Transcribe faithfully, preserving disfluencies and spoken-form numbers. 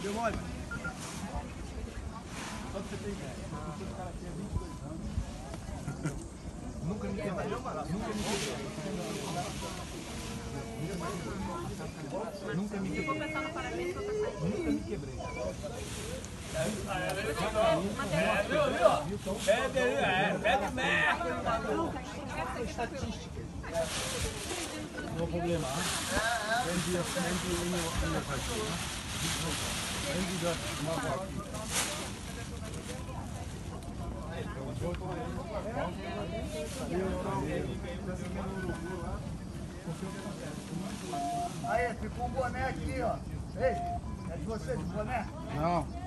Deu mole? Só que você tem ideia. O cara tinha vinte e dois anos. Nunca me quebrei. Nunca me quebrei. Nunca me quebrei. Vou pensar no parabéns, vou passar. Nunca me quebrei. É, viu, viu? Pede aí, é, pede merda. Estatística. Não problema. Wenn wir wenn wir in der Partei, wenn wir das machen. Aí, ficou um boné aqui, ó. Ei, é de você de boné? Não.